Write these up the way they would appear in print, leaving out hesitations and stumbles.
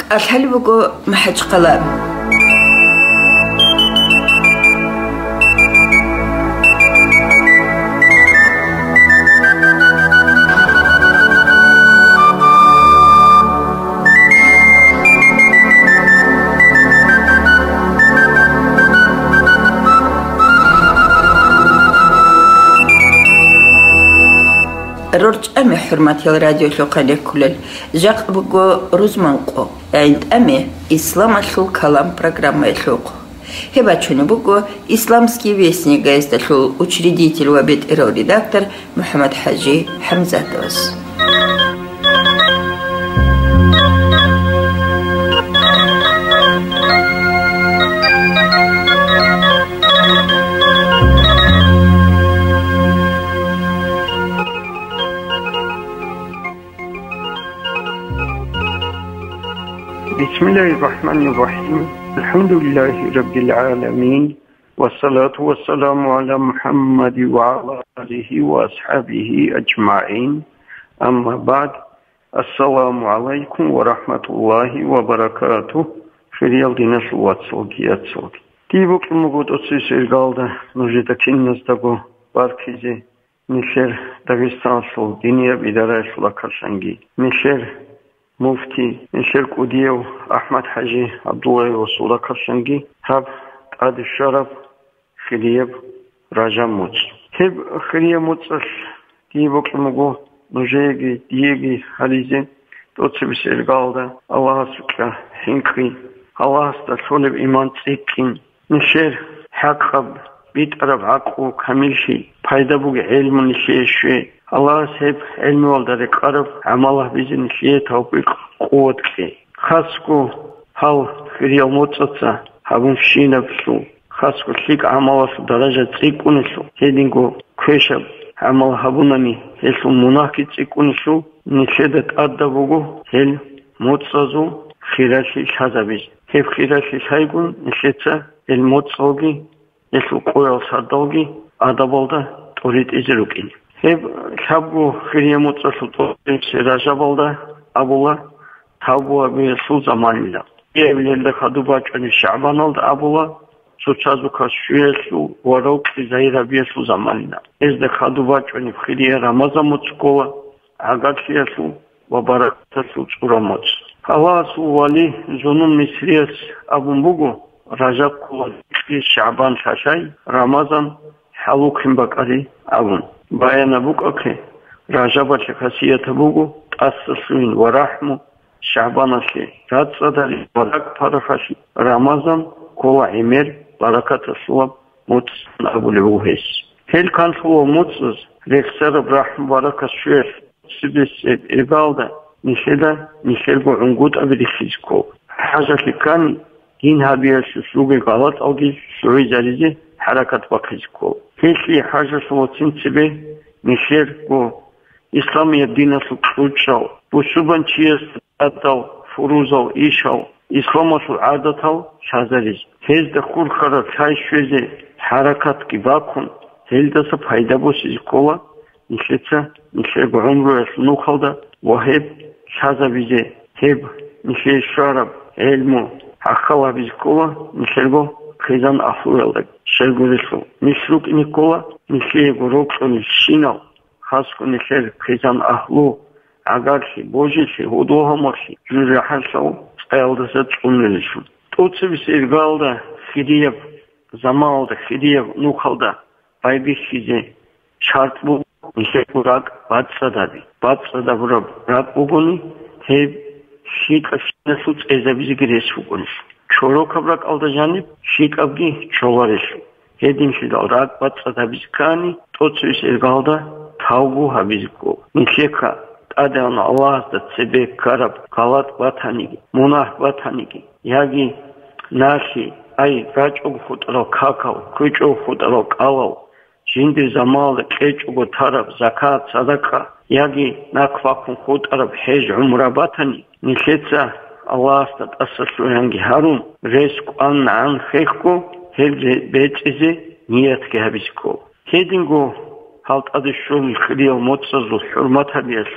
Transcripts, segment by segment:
الحلبكو محج قلاب رورج أمي حرمتي الراديو لقاني كلل جاق بقو روزمانقو عند أمي إسلام الشل كلام программа الشوق هبачуни بقو إسلامский вестник газеташул учредитель وابد إرو редактор محمد حاجي حمزاتوس بسم الله الرحمن الرحيم الحمد لله رب العالمين والصلاة والسلام على محمد وعلى آله وأصحابه أجمعين أما بعد السلام عليكم ورحمة الله وبركاته في ريال دينا شوات صوتي أتصوتي تيبوك المقود أتصيص إرغالدا نجد تنز دقو باركيزي نشير داغستان شو دينيا بدارة شلقرشنگي نشير مفتي نشير قديو أحمد حاجي عبد الله وصولة كرشنجي هب قاد الشرف خليب راجا موت هب خليب موت تيبوك المقو نجيجي ديجي حليزي توتسبس إرغالدا الله سكرا حنكي الله استطولب إيمان تسيكين نشير حقب بيت عرب عقو كاملشي پايدابوغ علم نشير شوي الله سيب علم والدارك عرب عمله بيزن شيء توبيق قوتك خاصكو هاو خريال موتسا هاون فشينا بشو خاصكو شيك عمله درجة تسيكونشو هيدينكو كويشب عمل هابوناني هلسو مناكي تسيكونشو نشيدت أدبوغو هل موتسازو خيراشي شازابيز هيب خيراشي شايقون نشيدسا الموتساوغي هلسو قويل سردوغي أدبالدا توريد إزروكين هب شابو خيرية متصلتو سراجابالدا أبولا تابوا بيسو زمانيلا يبليلد خدوبا چوني شعبان الد أبولا سوچازو كشويسو وروك زايرا بيسو زمانيلا ازد خدوبا چوني خيرية رمضان متصقوا عقاقسيسو وبركتسو چورا متص هواسو والي زنون مصريس أبون بوغو رجب قوان شعبان شاشاي رمضان حلوكين بقري أبون بايانا بوك اوكي راجبا شخصية بوغو تأسسوين ورحمو شعبانا شي رات صدري ورق فرخشي رمضان قوة عمير بركة الصواب موتسن أبو الوهيس هل كان هو موتسز ريكسر برحم بركة شوير سبس إرغالدا نشيلغو عنقود أبدي خيزكو حاجة كان ينها بيا شوغي غلط أوغي شوي جاريزي حركة بقيزكو هيشي حاجة سواتين تبه نشير و إسلامي الدين سوكوشاو بوشوبان چيز أدو فروزاو إيشاو إسلام سو عادتاو شازاريز هز دخول خرا چاي شوزي حركات كي باكون هل دسا فايدا بوسيز كولا نشير عمرو يسنو خالدا وهب شازابيزي هب نشير شارب علمو حقاوا بيز كولا نشيرغو خيزان أخوالك شرغوريسو مشروك نيكولا نشيغو روكسوني شيناو خاصكو نشير خيزان أخلو عقارشي بوجيشي هدوهامارشي جوري حرشاو سقيالدسا تقونلشو توتسبس إرغالدا خيريب زمالدا خيريب نوخالدا بايبيشيزي شارت بو نشيغو راق باتسادادي باتسادا براب راق بوغوني هيب شيكا شينسو تقيزابيزي گريسو گونشو شوروكابراك алда жаниб шикабги чоларешу хедимши далрак батсатабискани тоцвис эргалда тавгу хабизку нишека тадан аллахда цебе караб калат батаниги мунах батаниги яги наши ай рачуг футро какао кучу футро калау жинди замалда кечуго тараб закат садака яги наквакун футараб хеж умра батани нишеца الله استد أسسوهنگی هرون رزق آن عن خیخکو هل بیچیزی نیت که هبیسکو هیدینگو حالت ادشون خلیل متصل حرمت هبیسو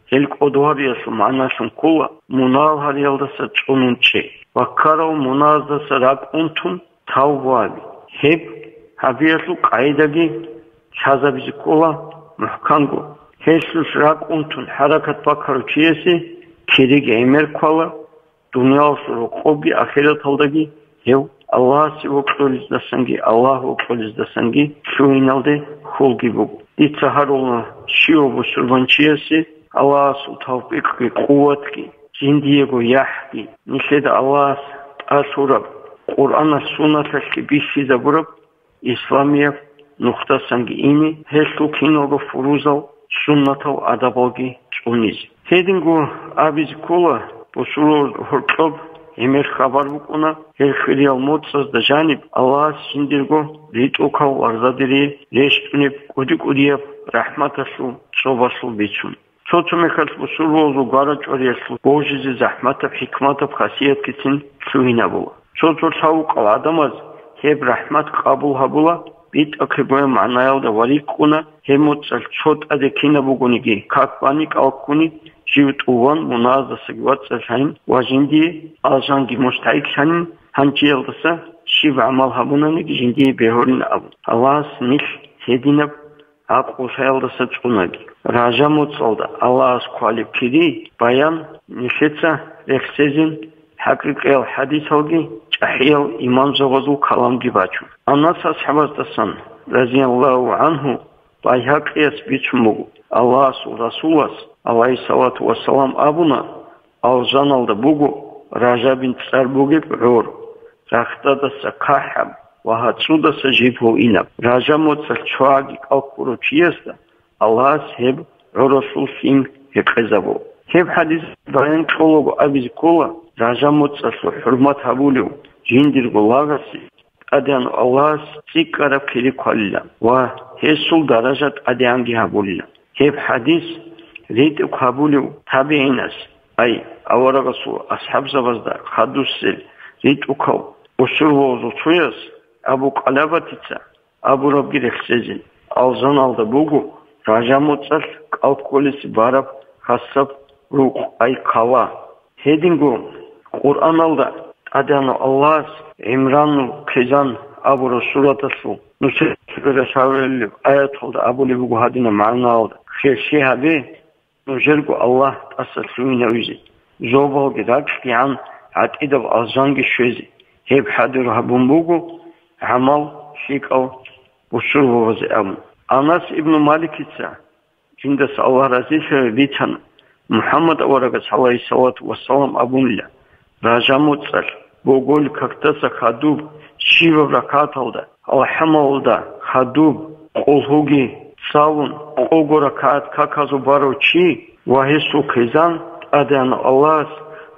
هل قدواريس معناشن كولا منال هريالدس چونونچي وكارو منازدس راك انتم تاوالي هب هبيرلو قايداگي شازابيز كولا محكانگو هسلوش راك انتم حركت باكارو چيسي كيريگ ايمر كولا دنيا سورو قوبي آخرت هالداگي هو الله سيوكتوليز دسنگي الله وكتوليز دسنگي شوينالدي خولگي بوگ ицахарулна шиобу сурванчиаси Аллах тавфиқи қувватки зиндиего яхки нишеда Аллах асураб Qur'ana sunnatашки биши забураб исламия нухтасанги ини хелту киного фурузал суннатал адабалги чунизи хедингу абиз кола босулор хуртоб эмер хабар букуна хелхириал модсаз да жаниб Аллах синдирго ритукал арзадири рештуниб кудикудияб рахматашу собашу бичун Чочумехал босулозу гарачориашу божизи захматаб хикматаб хасият китин шуинабула Чочур сауқал адамаз хеб рахмат қабул хабула бит акибоя маънаял да варикуна хемуцал чот аде кинабугуниги какбани калкуни живтуван муназасагват шайн важинди алжанги мустаик шайн ханчиялдаса шив амал хабунаниги жинди бехорин абу Аллах ниш хединаб ақусайлдаса чунаги ража муцалда Аллах квалипкири баян нишеца рехсезин حقيقي الحديث هوجي جحيل إيمان زغزو كلام جباچو أناس أصحاب دسان رضي الله عنه بايحقي اسبيچمو الله رسول عليه الصلاة والسلام أبونا أوزان الدا بوغو راجا بن تسار بوغي برور رختا دسا كاحب وحاتسو دسا جيبو إنب راجا موتسل چواغي قلقورو چيستا الله سيب رسول سيم هكذابو هب حديث باين كولوغو أبيز كولا راجا متصل حرمت هبولو جندر غلاغسي أديان الله سيكارب كيري قليلا وهيسول درجات أديانجي هبوليلا هب حديث ريتك هبولو تابعينس أي أورغسو أصحاب زبازدا خدوسل ريتكو وشروزو تويس أبو قلاباتيца أبو ربي رخسيزين ألزان алда بوغو راجا متصل قلقوليس بارب خاصب روح أي قوا هيدينغو Qur'an alda adana Allah İmran Kizan Abu Resulatası Nusret Resulü ayet oldu Abu Lebu hadine mana aldı. Şey abi nujergu Allah asasuyuna üzi. Zobal gidak yan atidab azangi şözi. Hep hadir habun bugu amal şikav usul vazi am. Anas İbn Malik ise cindes Allah razı bitan Muhammed aleyhissalatu vesselam abunla راجا متصل بوغول كاكتاسا خادوب شيو ركاتالدا الحمالدا خادوب قولهوغي ساون قوغو ركات كاكازو بارو چي وحسو كيزان ادان الله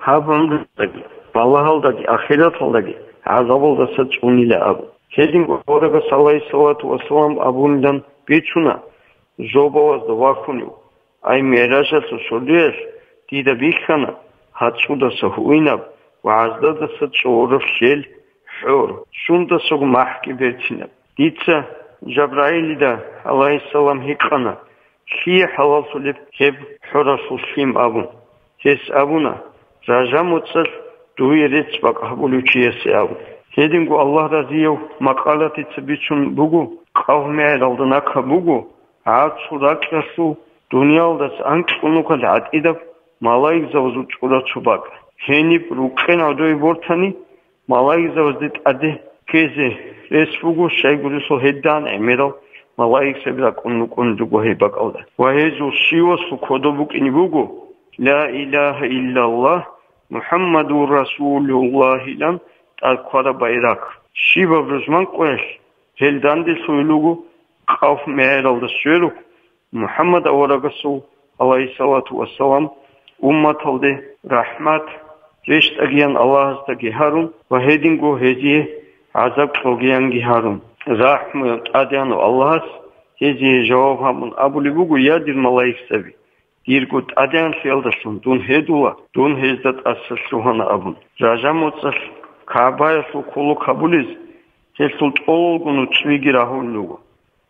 هابنداگي بالهالداگي آخراتالداگي عذابالدا سچونيلا ابو كيدين غورغا صلى الله وسلم ابوندان بيچونا زوبوازدا واكونيو اي ميراجا سولير ديدا بيخانا هاتشودا سهويناب وعزدا سچورف شيل حور شوندا سوغ محكي بيتيناب ديتسا جبرائيل دا عليه السلام هيقانا شي حلال سوليب كيب حرسول شيم ابون هس ابونا راجا متصل دوي ريتس باق هبولو چيسي ابون هيدينغو الله رضيو مقالاتي تبيچون بوغو قومي الالدناكا بوغو عادسو راكرسو دنيالداس انكونوكا لعدئداب مالايك زوزو چورا چوباق هنيب روكين عدوي بورتاني مالايك زوزدت عده كيزي رسفوغو شايگوريسو هدان اميرال مالايك سبدا كونو دوغو هيباق اودا وهيزو شيوسو كودوبوك اني بوغو لا إله إلا الله محمد رسول الله لم تالكوارا بايراك شيبا برزمان قوش هلدان دي سويلوغو قاف مهيرال دسويلوك محمد أورغسو عليه الصلاة والسلام ummat oldu rahmat reşt agiyan Allah'ta giharun ve hedingo hediye azap olgiyan giharun rahmet adyan Allah hediye cevap hamun abuli bugu yadir malayik sevi dirgut adyan fieldasun dun hedula dun hezdat assuhana abun rajamotsa kabaya su kulu kabuliz hesul olgunu çvigi rahullugu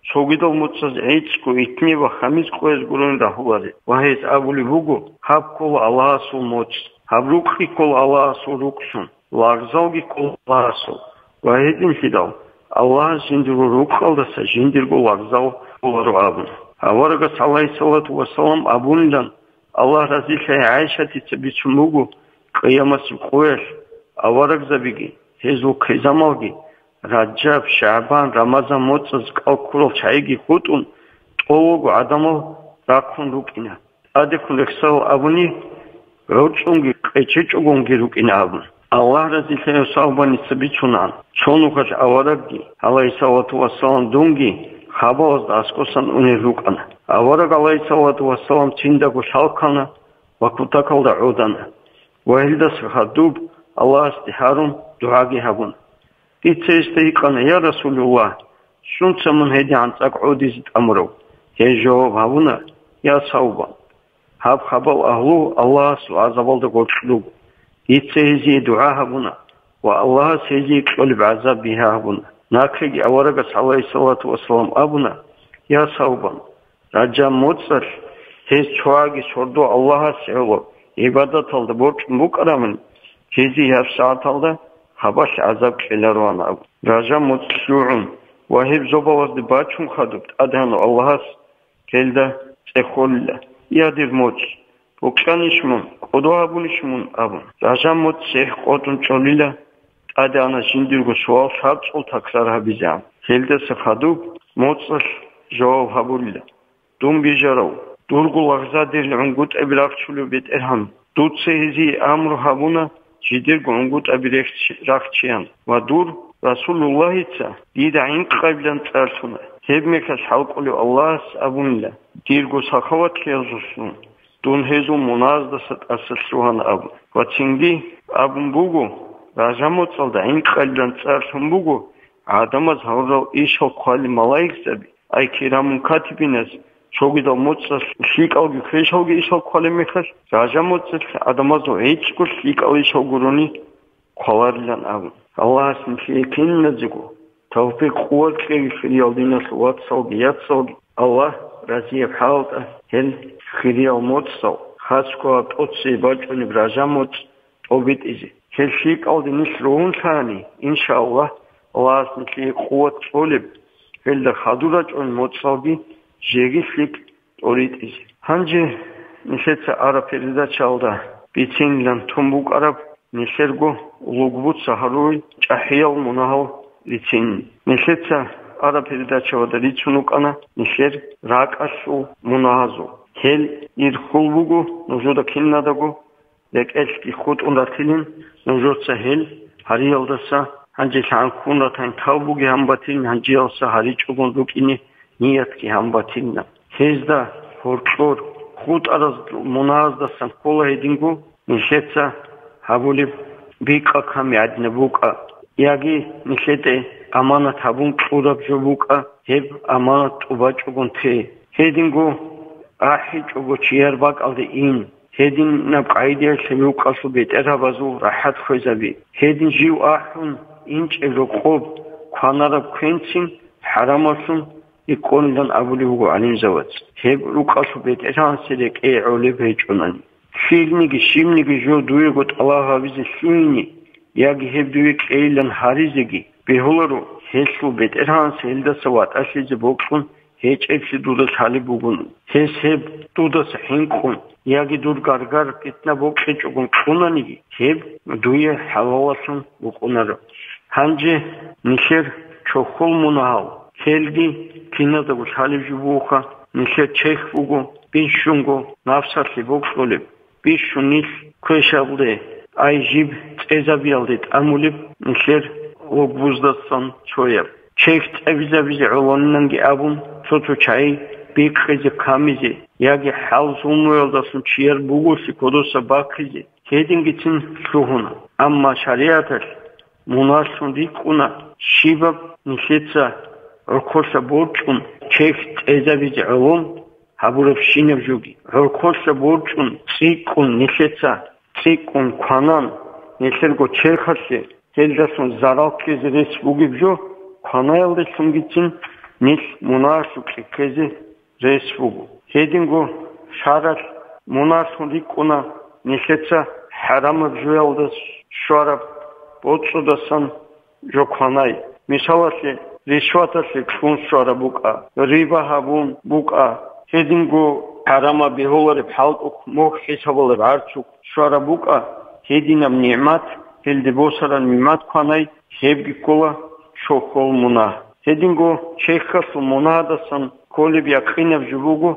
სოგიდო მოწას ეიცკო იტნევა ხამის ყოეს გურონ დაჰულარე ვაჰეს აბული ბუგო ჰაბკოლ ალაასულ მოც ჰაბრუყი კოლ ალაასულ რუყსუნ ლაგზავგი კოლ ალაასულ ვაჰედინ ხიდავ ალაჰ ჟინდირო რუყალდასა ჟინდირგო ლაგზავ ყოლარო აბუნ ავარაგა სალაისალათუ ვასალამ აბუნიდან ალაჰ რაზილე აიშათი ცბიჩ მუგო ყიამასი ყოეს ავარაგზაბიგი ჰეზუ ქეზამალგი რაჯაბ შაბან რამაზან მოწს კალკულო ჩაიგი ხუტუნ ტოვოგო ადამო რაქუნ რუკინა ადექუნ ეხსალ აბუნი როჭუნგი ყეჩეჭუგონგი რუკინა აბუნ ალაჰ რაზილე საუბანი ცბიჩუნან ჩონუხაშ ავარაგი ალაისალათუ ვასალამ დუნგი ხაბავს და ასკოსან უნე რუკანა ავარაგ ალაისალათუ ვასალამ ჩინდაგო შალქანა ვაკუტაკალდა ოდანა ვაჰილდას ხადუბ ალაჰ სტიჰარუნ დუაგი ჰაბუნ იცესტე იყანა ია რასულულლაჰ შუნცამუნ ჰედი ანწაკუდის ტამრო ჰეჟო ვავუნა ია საუბა ჰაბ ხაბალ აჰლუ ალაჰს აზავალდა გოჩლუ იცეიზი დუა ჰაბუნა ვა ალაჰ სეიზი ყოლი ბაზა ბიჰა ჰაბუნა ნაქრიგი ავარაგა სალაისალათუ ვასალამ აბუნა ია საუბა რაჯა მოწარ ჰეს ჩოაგი შორდო ალაჰს ელო იბადათალდა ბორჭ მუკრამენ ჯიზი ჰასათალდა ხაბაშ აზაბ ყელარვანა რაჟა მოწლუუნ ვაჰიბ ზობავას დი ბაჩუმ ხადუბ ადანო ალაჰს გელდა წეხოლა იადირ მოწ ოქშანიშმუნ ყოდოაბუნიშმუნ აბუნ რაჟა მოწ ყოტუნ ჭოლილა ადანა ჟინდირგო შოალ შარწულ თაქსარაბიზა გელდა ხადუბ მოწლ ჟოვ ჰაბულილა დუმბიჟარავ დურგულ აღზადირ უნგუტები რახჩული ბეტერჰამ დუცეიზი ამრ ჰაბუნა ჟიდირ გონგუტები რახჩიან ვადურ რასულულლაჰიცა დიდა ინყაბლან წარსუნა ჰებმეხას ჰალყული ალლაჰს აბუნილა დირგო სახავათ ხეზუსუნ დუნ ჰეზუ მონაზდა სასასრუჰან აბ ვაცინგი აბუნბუგო რაჟამოწალდა ინყაბლან წარსუნ ბუგო ადამას ჰავრავ იშო ხალი მალაიქსები აი ქირამუნ ქათიბინას შოგიდო მოწას შიკავგი ხეშავგი იშო ხალი მეხას რაჟამოწალ ადამაზო ეჭკუ შიკავი შოგურონი ხალარლან აბ ალაჰს მიქინნაძიგო თავფი ყუატი ხიალდინას ვატსალგი იაცალგი ალაჰ რაზიებ ჰალტა ჰელ ხიალ მოწსო ხასკო ტოცი ბაჭუნი რაჟამოწ ობიტიზი ჰელ შიკავდინის რუნთანი ინშაალლაჰ ალაჰს მიქი ყუატ წოლებ ჰელ და ხადურაჭუნ მოწსალგი ჟეგიშლიკ ტორიტიზი ჰანჯე ნიშეცა არაფერი და ჩალდა ბიცინლან თუმბუკარაბ ნიშერგო ლუგბუც საჰარუი ჭაჰიალ მონაჰალ ლიცინ ნიშეცა არაფერი და ჩავდა ლიცუნუკანა ნიშერ რაკაშუ მონაჰაზო ჰელ ირხულბუგო ნუჟოდა ქინნადაგო ლეკეშკი ხუტუნდათილინ ნუჟოცა ჰელ ჰარიალდასა ჰანჯე შანქუნათან თავბუგი ამბათილ ჰანჯიალსა ჰარიჭუგონ რუკინი ნიათკი ამბათილნა ჰეზდა ხორჭორ ხუტარას მონააზდასან ყოლა ედინგო ნიშეცა ჰაბული ბიკა ხამი ადნებუკა იაგი ნიშეტე ამანათ აბუნ ყურაბ ჟობუკა ჰებ ამანათ ტუბაჭუგონ თე ჰედინგო აჰი ჭუგო ჩიარბაკალდი ინ ჰედინ ნაბყაიდია შემიუყასო ბეტერაბაზუ რაჰათ ხეზაბი ჰედინ ჟივ აჰუნ ინჭევრო ყობ ქვანარა ქვენცინ ჰარამასუნ იკონიდან აბული უგო ალიმზავაც ჰებ რუყასო ბეტერანსელე ყეოლე ბეჭუნანი შიგნიგი შიმნიგი ჟო დუიგო ტალაჰავიზი შუინი იაგი ჰებ დუი ყეილან ჰარიზიგი ბეჰოლარო ჰესლუ ბეტერანსელდა სავატ აშიძე ბოქუნ ჰეჭებში დუდას ჰალიბუგუნ ჰეს ჰებ დუდას ჰინკუნ იაგი დურ გარგარ კიტნა ბოქეჭუგუნ ყუნანიგი ჰებ დუი ჰალავასუნ უყუნარო ჰანჯე ნიშერ ჩოხულ მონაჰალ ჰელგი ქინადაგო ჰალიბჟუბუხა ნიშერ ჩეხ უგო ბიშუნგო ნაფსათი ბოქოლე ბიშუნის ქვეშაბლე აიჟიბ წეზაბიალდე ტამული ნიშერ ოგბუზდასან ჩოია ჩეხ წევიზაბიზე ოლონნანგი აბუნ ცოცო ჩაი ბიქრიზე ქამიზე იაგი ჰალზუნუელდასუნ ჩიერ ბუგუსი კოდოსა ბაქიზე ჰედინგიცინ შუჰუნა ამმა შარიათაშ მონასუნ დიკუნა შიბა ნიშეცა რქოსა ბორჭუნ ჩეხ წეზაბიზე ოლონ ჰაბურებ შინებ ჟუგი რქოსა ბორჭუნ ციკუნ ნიშეცა ციკუნ ქვანან ნიშერგო ჩერხასე ჰელდასუნ ზარალკიზ რესპუგიბჟო ქვანაელდე სუნგიცინ نيل مناسو كيزي ريسفوغو هيدينغو شارات مناسو ريكونا نيلتسا حرام بجوالدس شوارب بوتسودسان جوكاناي مثالاسي رشواتاسي كون شواربوكا ريبا هابون بوكا هيدينغو حرام بهولر بحالق موخ حسابل عرچوك شواربوكا هيدينام نعمات هلدبوسران نعمات كاناي هيبگي كولا شوخول منا هيدينغو شيخاسو منادسان كولي بيقينب جبوغو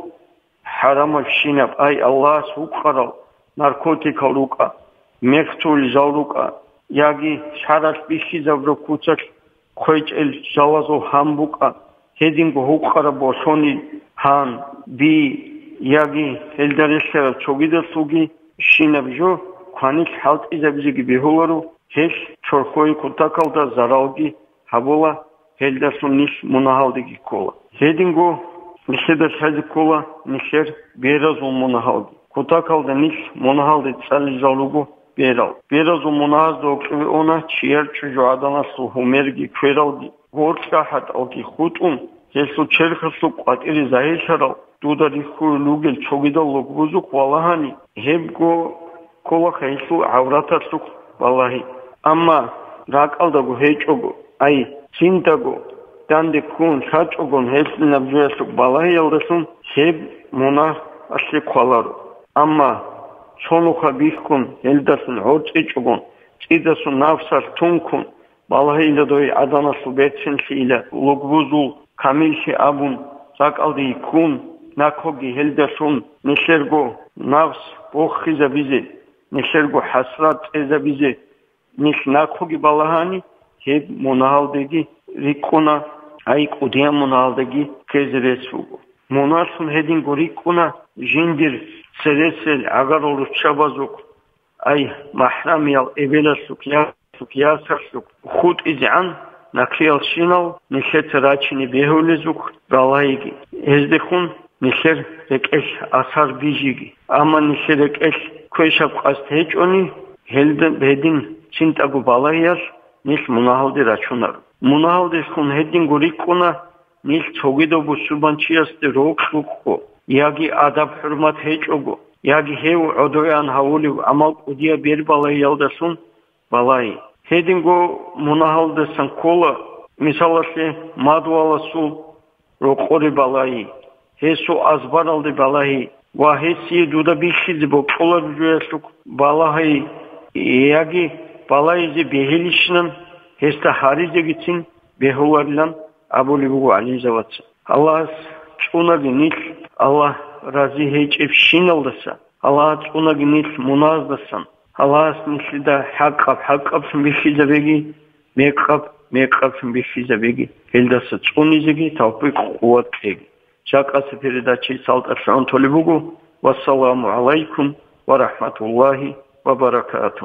حرام شينب اي الله سوقرال ناركوتيكا لوكا مختول زالوكا ياغي شارات بيشي زبرو كوچاك خويچل جوازو همبوكا هيدينغو هوقرا بوشوني هان بي ياغي هلدرسر چوگيدسوگي شينبجو كانيك حالت ازبزيگي بيهولارو هيش چورخوي كوتاكالدا زارалги هابولا هلدرسون نيش مناهالديگي кола هيدينغو نيشеда сази кола нишер беразун مناهالги كوتاكالدا نيش مناهالدي цали жалугу берал беразун مناهаз докви она чиер чужо аданасу хумерги квералди горча хаталги хутун хесу черхсу ყვატირი ზაიშარალ დუდარი ხუ ლუგელ ჩოგიდა ლოგბუზუ ყვალაჰანი ჰებგო кола ხეისუ ავრათასუ ყვალაჰი ამა რაკალდაგო ჰეჭოგო აი ცინტაგო დანდი ქუნ საჭოგონ ჰესნაბჟესუ ყვალაჰი ალდასუნ ჰებ მონა ასლი ყვალარო ამა ჩონუხა ბიხკუნ ელდასუნ ორჭიჭოგონ ჭიდასუნ ნავსარ თუნქუნ ყვალაჰი ინდადოი ადანასუ ბეცინშილა ლოგბუზუ камилши абун საკალდი ქუნ ნაკოგი ჰელდასუნ ნიშერგო ნავს ოხიზაბიზე ნიშერგო ჰასრატ ეზაბიზე ნიშ ნაკოგი ბალაჰანი ჰებ მონაალდეგი რიკუნა აი ყუდია მონაალდეგი კეზრესუგო მონასუნ ჰედინგო რიკუნა ჟინდირ სერესელ აგაროლუ ჩაბაზუკ აი მაჰრამიალ ებელასუკ იასასუკ ხუტ იზან ناكيال شينال نشت راتشني بيهولزوك رالايجي ازدخون نشر ركش اثار بيجيجي اما نشر ركش كويشاب قاستهجوني هلدن بهدين چنتاگو بالاياس نش مناهالدي رachunار مناهالدي خون هدين گوريكونا نش چوگيدو بو سوربانچياستي روكسوكو ياگي اداب حرمت هجوگو ياگي هيو عدويان هاولي عمل قديا بير بالايالداسون بالاي هيدينغو مناهالدسان кола مثالاسي مادوالасу рокори балаи هيسو азбаралди балаи ва هيسي дуда бишизи бо кола жуясук балаи яги балаизи бехилишнан هيستا харизегитин бехуларлан абулибугу ализавац аллах чунаги нил аллах рази хечеп шиналдаса аллах чунаги нил муназдасан الله نشيدا حقب بيشيزا بيجي ميقب بيشيزا بيجي هلداس تشونيزيجي توفيق قوتيجي شاكا سفيرداتشي سالت أشعون توليبوغو والسلام عليكم ورحمة الله وبركاته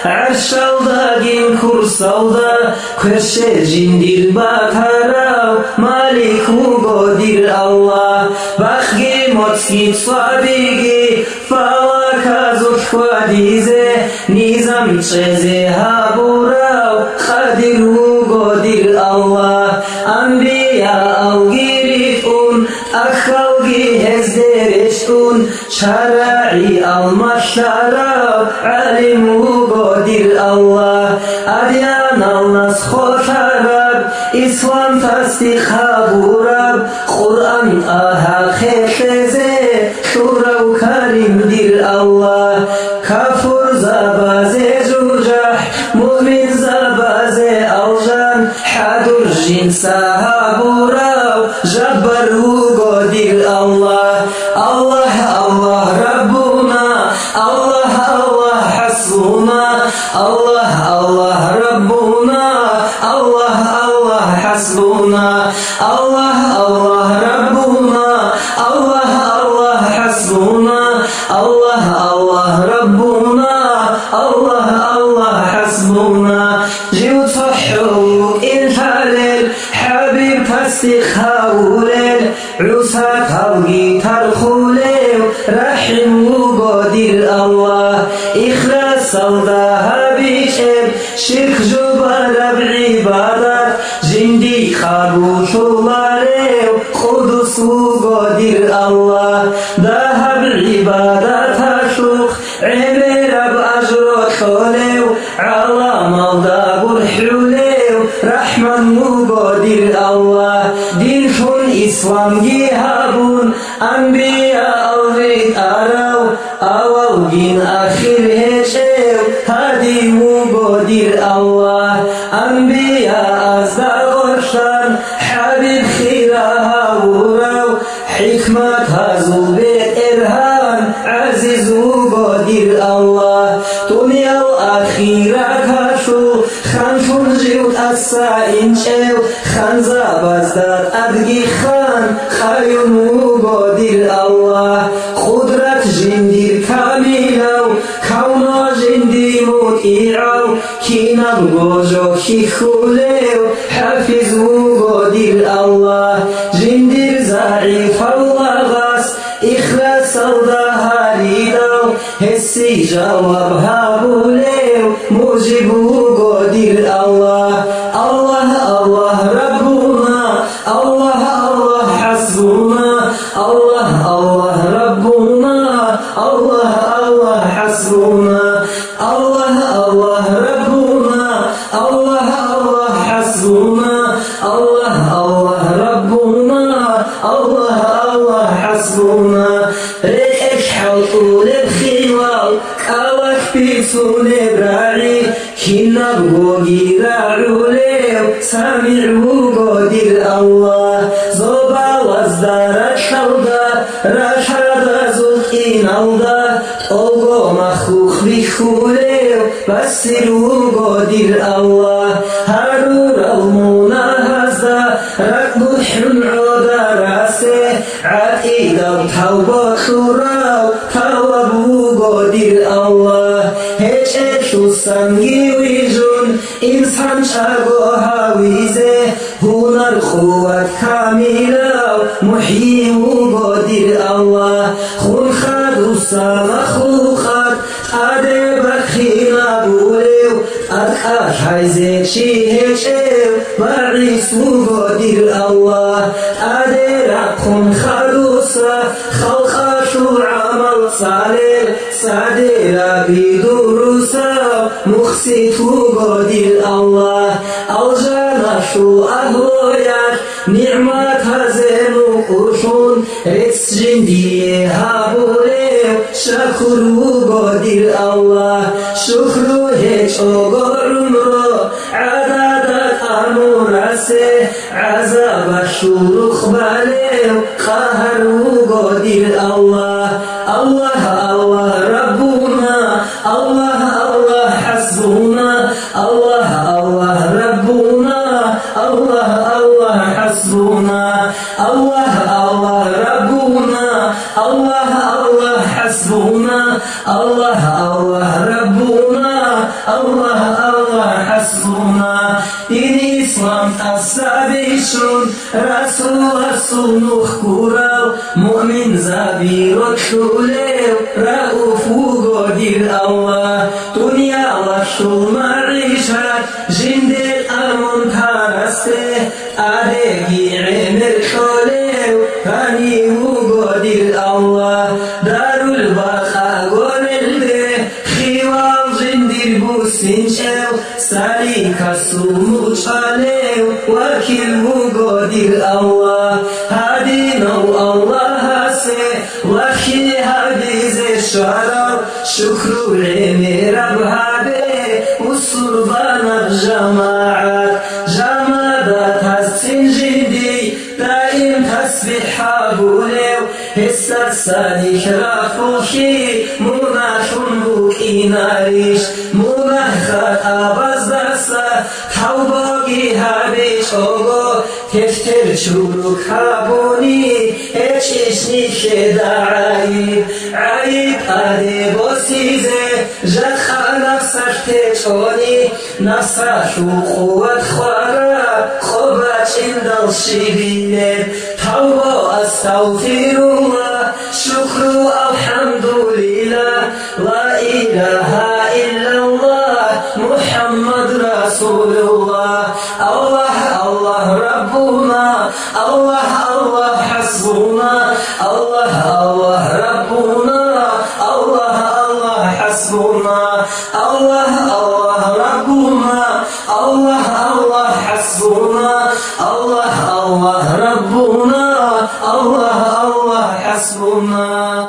عرشالداگین کورسالدا کرشه جندیر باتراو مالکو گودیر الله بخگی مطگی صابیگی فالاکازو خوادیزه نیزم چزه هابوراو خادیرو گودیر الله انبیاء الگیریتون اخالگی هزدرشتون شرعی المشتراو علمو گودیر الله ادیان الناس خوترب اسلام تصدیق هابورب قرآن آها خیخزه شورو کریم دیر الله کافر زبازه جوجح مؤمن زبازه الجن حدر جنسا هابورو جبرو قدیر الله الله الله ربنا الله الله حسبنا الله الله ربنا الله الله حسبنا الله الله ربنا الله الله حسبنا الله الله ربنا الله الله حسبنا جيوت فحو الهلال حبيب تصديق هاولال عسى تلقي ترخولي رحم وقدير الله إخلاص صلدها بيشب شرك جبال بعبادات جندي خابوش الله قدس وقدير الله ذهب العبادات شوخ عبير بأجر حوليو على مالداب الحوليو رحمن وقدير الله دين شون إسلام جهابون أنبياء الغيث أراو أول جين آخر هشيو هادي وقدير الله أنبياء أزدغرشان حبيب خيرها وراو حكمة هزو بيت إرهان عزيز وقدير الله دنيا الأخيرة كشو خان جيوت السائن شو خان زبازداد أدقي خان خيون وقدير الله قدرت جندير كاميلو كونا جندي مطيعو كينا بغوجو كي خوليو حافظ وقدير الله جندير ضعيف الله غاس إخلاص الله ريدو هسي جوابها بوليو موجب وقدير الله الله الله ربنا الله الله حسبنا الله الله ربنا الله الله حسبنا الله الله ربنا الله الله حسبنا الله الله ربنا الله الله حسبنا ريك حوطول بخيوال كاوك بيسون براعي كنا بوغي راعوليو سامعو قدير الله زوبا وزدار شودا رشاد زوكين الله اوغو مخوخ بخوليو بسرو قدير الله هارور المونا هزدا ركض حمعودا راسه عقيدا توبا شراو توابو قدير الله هيچ سنگی ویجون انسان شاگو هاویزه هنر قوت کاملا محیی و قدیر الله خون خدوسا مخلوقات اده بخینا بولیو ادخاش حیزه چی هچیو بعیس و قدیر الله اده رقون خدوسا خلقاش و عمل صالح سعده ربی دروسا مخصف قدير الله الجناشو أهوياك نعمة هزين وقشون رس جندي هابوليو شكر قدير الله شكر هيك أغر عمرو عددك أمورسه عذاب الشروخ باليو قهر قدير الله الله الله ربنا الله الله حسبنا الله الله ربنا الله الله حسبنا الله الله ربنا الله الله حسبنا الله الله ربنا حسبنا دين إسلام تسابيشون رسول نخكورو مؤمن زبير وكوليو رؤوف وقدير الله دنيا وشو معيشة جند الأمن ترسته أدقي عمر خوليو غني وقدير الله دار البقاء قولده خيوال جندير بوسنشو سالي كسومو شاليو وكيل وقدير الله هادينا الله هسي وكي هاديز الشراب شكر لمي رب هادي والصربان الجماعات جمادات هالسنجدي دايم تسبح حابوليو السرسالي خرافوكي مناخ بوكي ناريش مناخات أباز درسا توباقي هابيش أوغو تفتر شروك هابوني اشيشني كدا عيب أدي بوسيزي جخا نفسك تشوني نفسك قوة خوارا خوبات اندل شبيني توبة أستغفر الله شكر الحمد لله لا إله إلا الله محمد رسول الله الله ربنا الله حسبنا الله ربنا الله حسبنا الله ربنا الله حسبنا الله ربنا الله حسبنا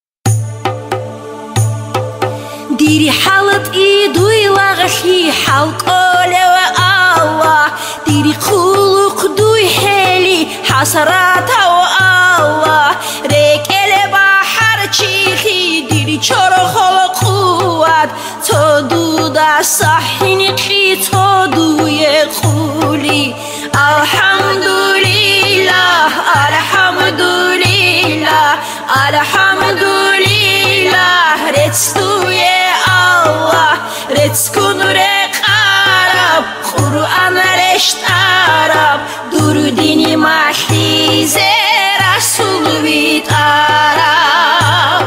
ديري حالت ايدو يلاغشي حلق أولي الله ديري خلق دوي حالي حسراتها الله ريك إلي بحر تشيخي ديري چورو خلق قوات تودو دا صحيني قي تودو يخولي الحمد لله الحمد لله الحمد لله رتستو يا الله رتسكن رقارب قرآن رشت عرب دروديني محليز رسول بيت عرب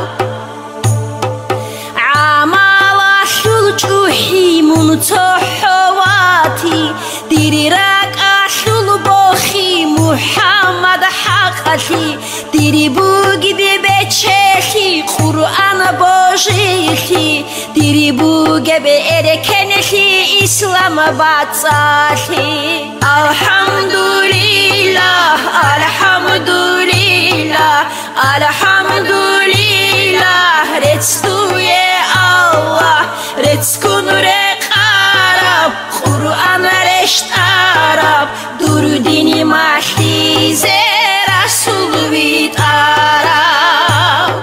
عمال شلجوحي منتحواتي ديري راك أشل بوخي محمد حقتي ديري بوغي ببچهي قرآن بوشيخي ديري بوغي بإركنخي إسلام باتساخي الحمد لله الحمد لله الحمد لله رتستو يا الله رتسكن رقارب قرآن رشت عرب دروديني محليز رسول بيت عرب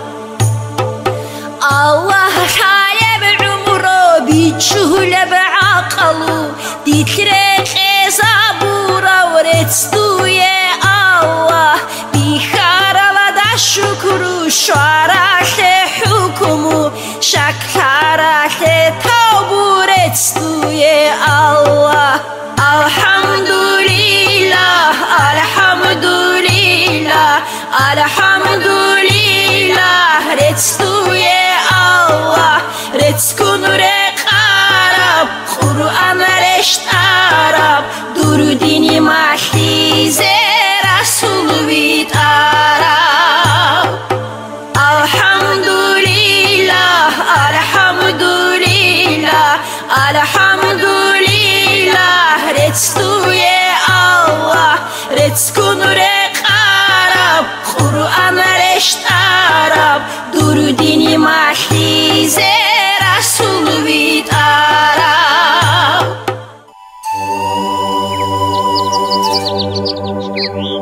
الله خايب عمره بيتشهل بعقله ديترك زبوره ورتستو يا الله بيخار لدى الشكر شعرات حكمه شكرات توبو رتستو يا الله الحمد لله الحمد لله الحمد لله رتستو يا الله رتسكن رقارب قرآن رشت عرب دروديني محليز رسول بيت عرب الحمد لله الحمد لله الحمد لله رتستو يا الله رتسكن رقارب قرآن رشت عرب دروديني محليز رسول بيت عرب